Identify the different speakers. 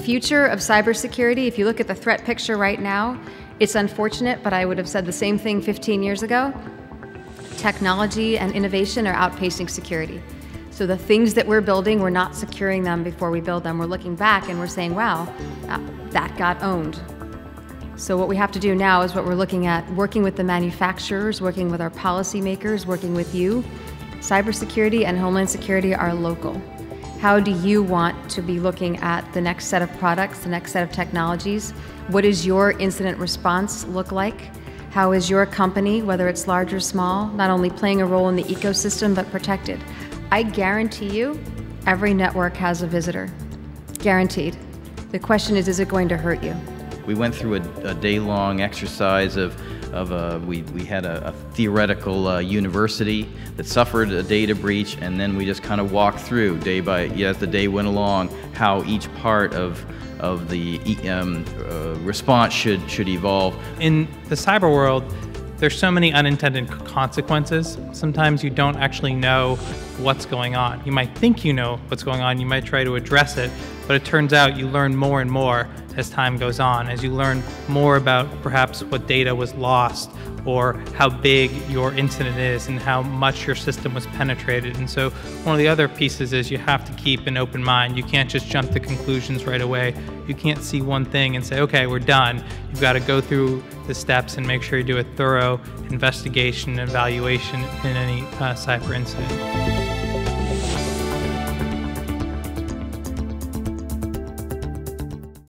Speaker 1: future of cybersecurity, if you look at the threat picture right now, it's unfortunate, but I would have said the same thing 15 years ago. Technology and innovation are outpacing security. So the things that we're building, we're not securing them before we build them. We're looking back and we're saying, wow, that got owned. So what we have to do now is what we're looking at, working with the manufacturers, working with our policymakers, working with you. Cybersecurity and Homeland Security are local. How do you want to be looking at the next set of products, the next set of technologies? What does your incident response look like? How is your company, whether it's large or small, not only playing a role in the ecosystem, but protected? I guarantee you, every network has a visitor. Guaranteed. The question is it going to hurt you?
Speaker 2: We went through a day-long exercise we had a theoretical university that suffered a data breach, and then we just kind of walked through as the day went along, how each part of the response should evolve.
Speaker 3: In the cyber world, there's so many unintended consequences. Sometimes you don't actually know what's going on. You might think you know what's going on, you might try to address it, but it turns out you learn more and more as time goes on, as you learn more about perhaps what data was lost or how big your incident is and how much your system was penetrated. And so one of the other pieces is you have to keep an open mind. You can't just jump to conclusions right away. You can't see one thing and say, okay, we're done. You've got to go through the steps and make sure you do a thorough investigation and evaluation in any cyber incident.